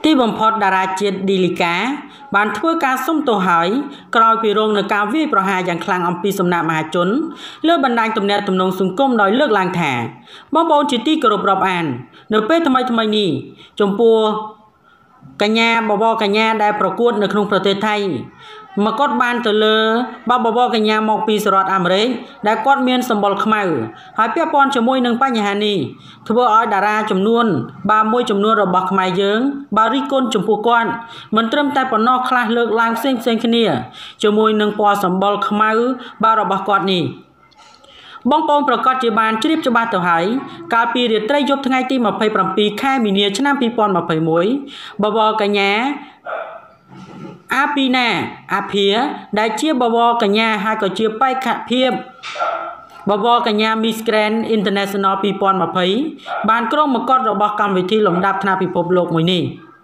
ទីបំផុតតារាជាតិឌីលីកាបានធ្វើការសុំទោសហើយក្រោយពីរងនឹងការវាយប្រហារយ៉ាងខ្លាំងអំពីសំណាក់មហាជនលើបណ្ដាញទំនាក់ទំនងសង្គមដោយលើកឡើងថាបងប្អូនជាទីគោរពរាប់អាននៅពេលថ្មីនេះចំពោះកញ្ញាបបកញ្ញាដែលប្រកួតនៅក្នុងប្រទេសថៃមកគាត់បានទៅលើបបកញ្ញាមកពីសហរដ្ឋអាមេរិកដែលគាត់មានសម្បុរខ្មៅហើយពាក់ព័ន្ធជាមួយនឹងបញ្ហានេះធ្វើឲ្យតារាចំនួនមួយចំនួនរបស់ខ្មែរយើងបានរិះគន់ចំពោះគាត់មិនត្រឹមតែប៉ុណ្ណោះខ្លះលើកឡើងផ្សេងគ្នាជាមួយនឹងពណ៌សម្បុរខ្មៅរបស់គាត់នេះបងប្អូនប្រកាសជាបានជ្រាបច្បាស់ទៅហើយកាលពីរាត្រីយប់ថ្ងៃទី27ខែមីនាឆ្នាំ2021បបកញ្ញាអាពីណាអាភាដែលជាបវរកញ្ញាហើយក៏ជាបេក្ខភាពបវរកញ្ញា Miss Grand International 2020បានក្រុមមកុដរបស់កម្មវិធីលំដាប់ថ្នាក់ពិភពលោកមួយនេះ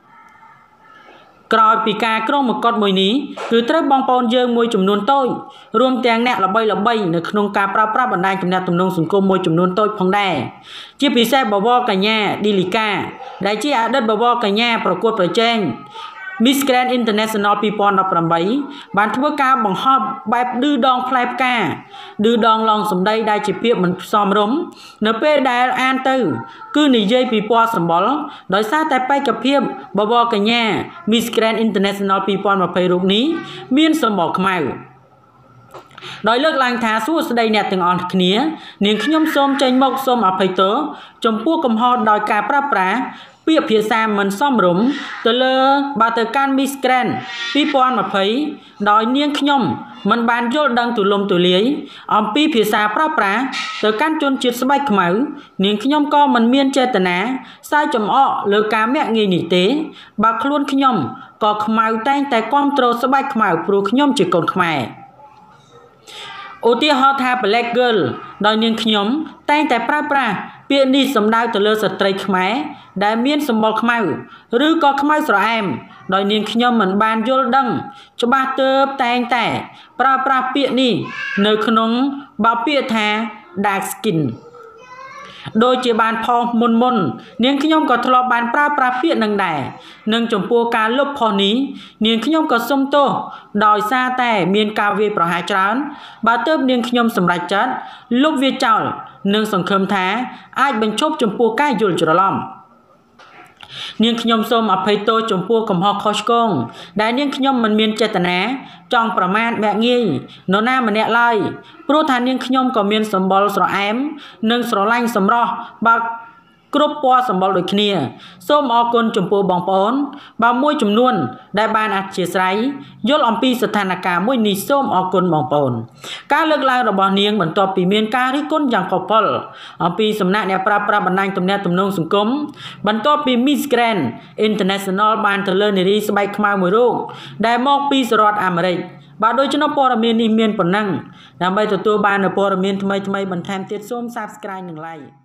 ក្រោយពីការក្រុមមកុដមួយនេះគឺត្រូវបងប្អូនយើងមួយចំនួនតូចរួមទាំងអ្នកល្បីនៅក្នុងការប្រើប្រាស់បណ្ដាញទំនាក់ទំនងសង្គមមួយចំនួនតូចផងដែរជាពិសេសបវរកញ្ញាឌីលីកាដែលជាអតីតបវរកញ្ញាប្រកួតប្រជែងMiss Grand International 2018បានធ្វើការបង្ហោះបែបឌឺដងផ្លែផ្កាឌឺដងឡងសម្ដីដែលជាភាពមិនសមរម្យនៅពេលដែលអានទៅគឺនិយាយពីពណ៌សម្បុរដោយសារតែបេក្ខភាពបវរកញ្ញា Miss Grand International 2020រូបនេះមានសម្បុរខ្មៅដោយលើកឡើងថាសួស្តីអ្នកទាំងអស់គ្នានាងខ្ញុំសូមចេញមកសូមអភ័យទោសចំពោះកំហុសដោយការប្រើប្រាស់ពាក្យភាសាមិនសមរម្យទៅលើទៅកាន់ Miss Grand 2020ដោយនាងខ្ញុំមិនបានយល់ដឹងទូលំទូលាយអំពីភាសាប្រើប្រាស់ទៅកាន់ជនជាតិស្បែកខ្មៅនាងខ្ញុំក៏មិនមានចេតនាសើចចំអកលើការមាក់ងាយនេះទេបើខ្លួនខ្ញុំក៏ខ្មៅតែងតែគាំទ្រស្បែកខ្មៅព្រោះខ្ញុំជាកូនខ្មែរឧទាហរណ៍ថា Black Girl ដោយនាងខ្ញុំតែងតែប្រើប្រាស់ពាក្យនេះសំដៅទៅលើស្ត្រីខ្មែរដែលមានសម្បុរខ្មៅឬក៏ខ្មៅស្រអែមដោយនាងខ្ញុំមិនបានយល់ដឹងច្បាស់ទើបតែងតែប្រើប្រាស់ពាក្យនេះនៅក្នុងពាក្យថា dark skin ដោយជាបានផុសមុននាងខ្ញុំក៏ធ្លាប់បានប្រើប្រាស់ពាក្យនឹងដែរនិងចំពោះការលុបផុសនេះនាងខ្ញុំក៏សុំទោសដោយសារតែមានការវាយប្រហារច្រើនបើទើបនាងខ្ញុំសម្រេចចិត្តលុបវាចោលនិងសង្ឃឹមថាអាចបញ្ឈប់ចំពោះការយល់ច្រឡំនាងខ្ញុំសូមអភ័យទោសចំពោះកំហុសខុសឆ្គងដែលនាងខ្ញុំមិនមានចេតនាចង់ប្រមាថមាក់ងាយនរណាម្នាក់ឡើយព្រោះថានាងខ្ញុំក៏មានសម្បុរស្រអែមនិងស្រឡាញ់សម្រស់បើគ្រប់ពណ៌សម្បុរដូចគ្នាសូមអរគុណចំពោះបងប្អូនមួយចំនួនដែលបានអធិស្ឋានយល់អំពីស្ថានភាពមួយនេះសូមអរគុណបងប្អូនការលើកឡើងរបស់នាងបន្ទាប់ពីមានការរិះគន់យ៉ាងផុសផុលអំពីសំណាក់អ្នកប្រើប្រាស់បណ្ដាញទំនាក់ទំនងសង្គមបន្ទាប់ពី Miss Grand International បានទៅលើនារីស្បែកខ្មៅមួយរូបដែលមកពីសហរដ្ឋអាមេរិកបាទដូច្នោះព័ត៌មាននេះមានប៉ុណ្ណឹងដើម្បីទទួលបាននូវព័ត៌មានថ្មីបន្ថែមទៀតសូម Subscribe និង Like